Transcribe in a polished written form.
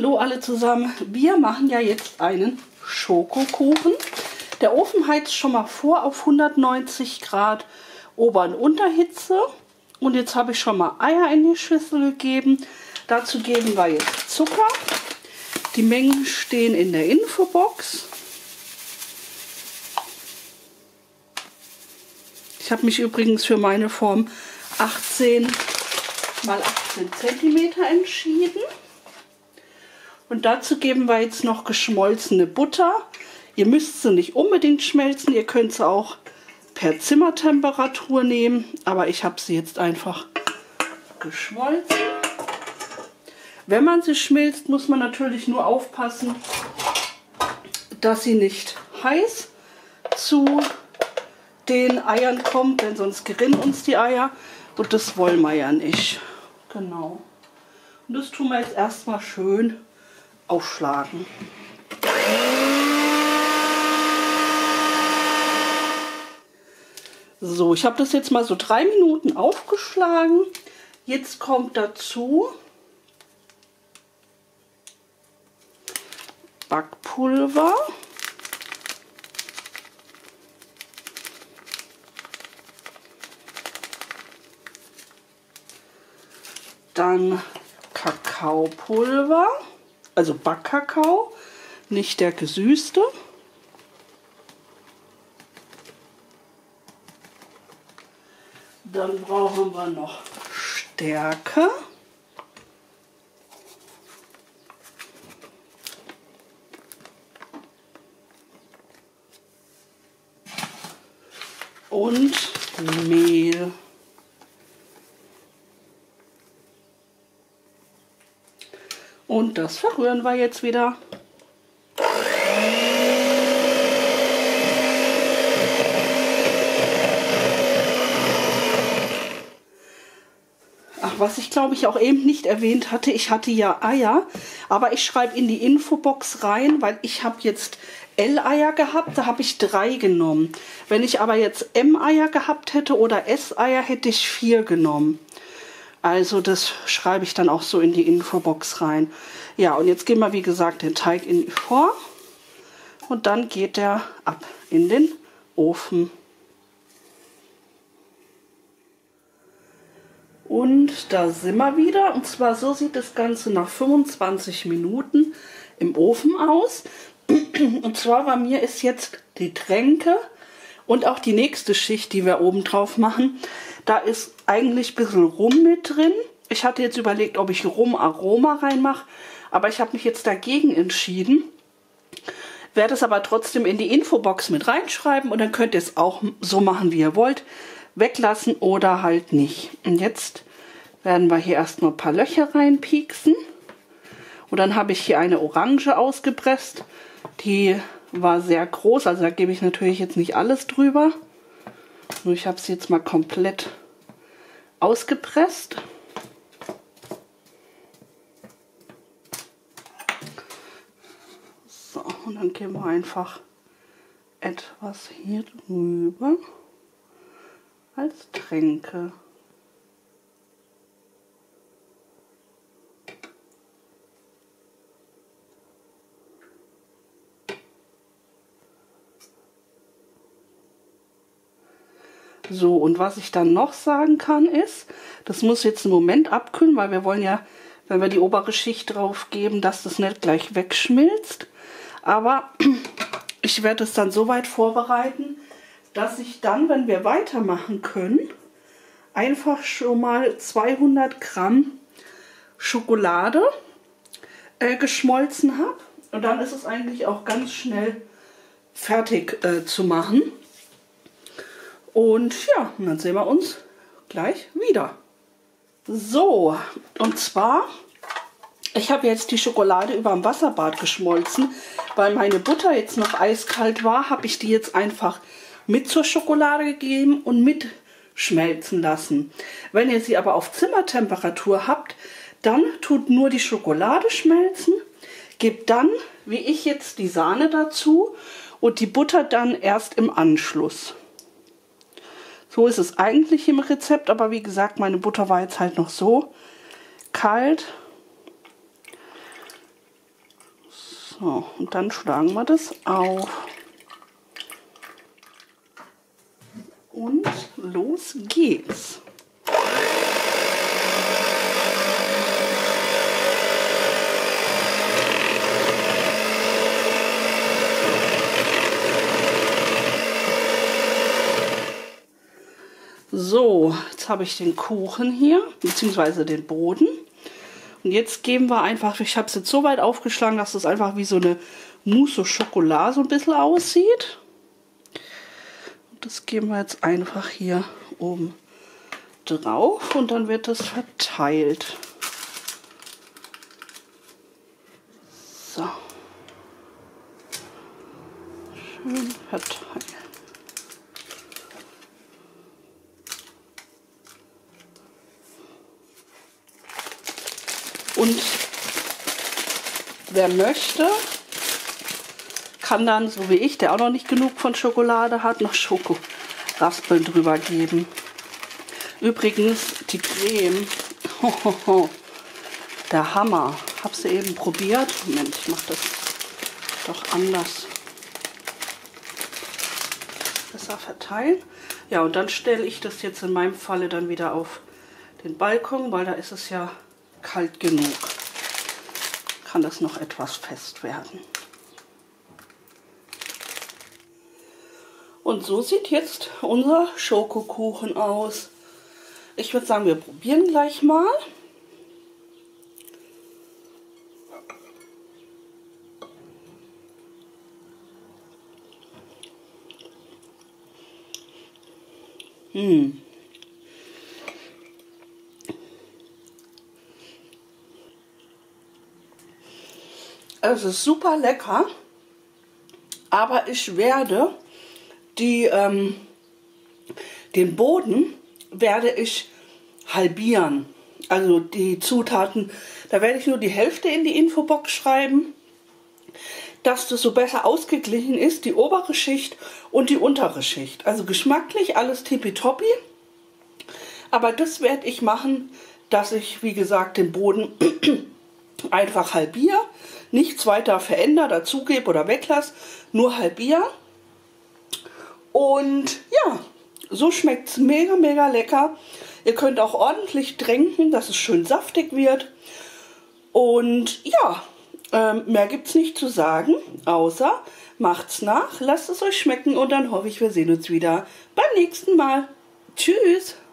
Hallo alle zusammen. Wir machen ja jetzt einen Schokokuchen. Der Ofen heizt schon mal vor auf 190 Grad Ober- und Unterhitze. Und jetzt habe ich schon mal Eier in die Schüssel gegeben. Dazu geben wir jetzt Zucker. Die Mengen stehen in der Infobox. Ich habe mich übrigens für meine Form 18 x 18 cm entschieden. Und dazu geben wir jetzt noch geschmolzene Butter. Ihr müsst sie nicht unbedingt schmelzen, ihr könnt sie auch per Zimmertemperatur nehmen, aber ich habe sie jetzt einfach geschmolzen. Wenn man sie schmilzt, muss man natürlich nur aufpassen, dass sie nicht heiß zu den Eiern kommt, denn sonst gerinnen uns die Eier und das wollen wir ja nicht. Genau. Und das tun wir jetzt erstmal schön aufschlagen. So, ich habe das jetzt mal so 3 Minuten aufgeschlagen. Jetzt kommt dazu Backpulver. Dann Kakaopulver, also Backkakao, nicht der gesüßte. Dann brauchen wir noch Stärke. Und Mehl. Und das verrühren wir jetzt wieder. Ach, was ich glaube ich auch eben nicht erwähnt hatte, ich hatte ja Eier, aber ich schreibe in die Infobox rein, weil ich habe jetzt L-Eier gehabt, da habe ich 3 genommen. Wenn ich aber jetzt M-Eier gehabt hätte oder S-Eier, hätte ich 4 genommen. Also das schreibe ich dann auch so in die Infobox rein. Ja, und jetzt geben wir, wie gesagt, den Teig in die Form. Und dann geht der ab in den Ofen. Und da sind wir wieder. Und zwar so sieht das Ganze nach 25 Minuten im Ofen aus. Und zwar bei mir ist jetzt die Tränke und auch die nächste Schicht, die wir oben drauf machen. Da ist eigentlich ein bisschen Rum mit drin. Ich hatte jetzt überlegt, ob ich Rum-Aroma reinmache, aber ich habe mich jetzt dagegen entschieden. Werde es aber trotzdem in die Infobox mit reinschreiben und dann könnt ihr es auch so machen, wie ihr wollt. Weglassen oder halt nicht. Und jetzt werden wir hier erstmal ein paar Löcher reinpieksen. Und dann habe ich hier eine Orange ausgepresst. Die war sehr groß, also da gebe ich natürlich jetzt nicht alles drüber. Nur ich habe es jetzt mal komplett ausgepresst. So, und dann geben wir einfach etwas hier drüber als Tränke. So, und was ich dann noch sagen kann ist, das muss jetzt einen Moment abkühlen, weil wir wollen ja, wenn wir die obere Schicht drauf geben, dass das nicht gleich wegschmilzt. Aber ich werde es dann so weit vorbereiten, dass ich dann, wenn wir weitermachen können, einfach schon mal 200 Gramm Schokolade geschmolzen habe. Und dann ist es eigentlich auch ganz schnell fertig zu machen. Und ja, dann sehen wir uns gleich wieder. So, und zwar, ich habe jetzt die Schokolade über dem Wasserbad geschmolzen. Weil meine Butter jetzt noch eiskalt war, habe ich die jetzt einfach mit zur Schokolade gegeben und mit schmelzen lassen. Wenn ihr sie aber auf Zimmertemperatur habt, dann tut nur die Schokolade schmelzen, gebt dann, wie ich jetzt, die Sahne dazu und die Butter dann erst im Anschluss. So ist es eigentlich im Rezept, aber wie gesagt, meine Butter war jetzt halt noch so kalt. So, und dann schlagen wir das auf. Und los geht's. So, jetzt habe ich den Kuchen hier, beziehungsweise den Boden. Und jetzt geben wir einfach, ich habe es jetzt so weit aufgeschlagen, dass es einfach wie so eine Mousse au Chocolat so ein bisschen aussieht. Und das geben wir jetzt einfach hier oben drauf und dann wird das verteilt. So. Schön verteilen. Und wer möchte, kann dann, so wie ich, der auch noch nicht genug von Schokolade hat, noch Schokoraspeln drüber geben. Übrigens, die Creme, der Hammer. Hab sie eben probiert. Moment, ich mache das doch anders. Besser verteilen. Ja, und dann stelle ich das jetzt in meinem Falle dann wieder auf den Balkon, weil da ist es ja kalt genug. Kann das noch etwas fest werden. Und so sieht jetzt unser Schokokuchen aus. Ich würde sagen, wir probieren gleich mal. Es ist super lecker, aber ich werde den Boden werde ich halbieren. Also die Zutaten, da werde ich nur die Hälfte in die Infobox schreiben, dass das so besser ausgeglichen ist, die obere Schicht und die untere Schicht. Also geschmacklich alles tippitoppi, aber das werde ich machen, dass ich, wie gesagt, den Boden einfach halbiere, nichts weiter verändere, dazugebe oder weglasse, nur halbiere. Und ja, so schmeckt es mega, mega lecker. Ihr könnt auch ordentlich tränken, dass es schön saftig wird. Und ja, mehr gibt es nicht zu sagen, außer macht's nach, lasst es euch schmecken und dann hoffe ich, wir sehen uns wieder beim nächsten Mal. Tschüss!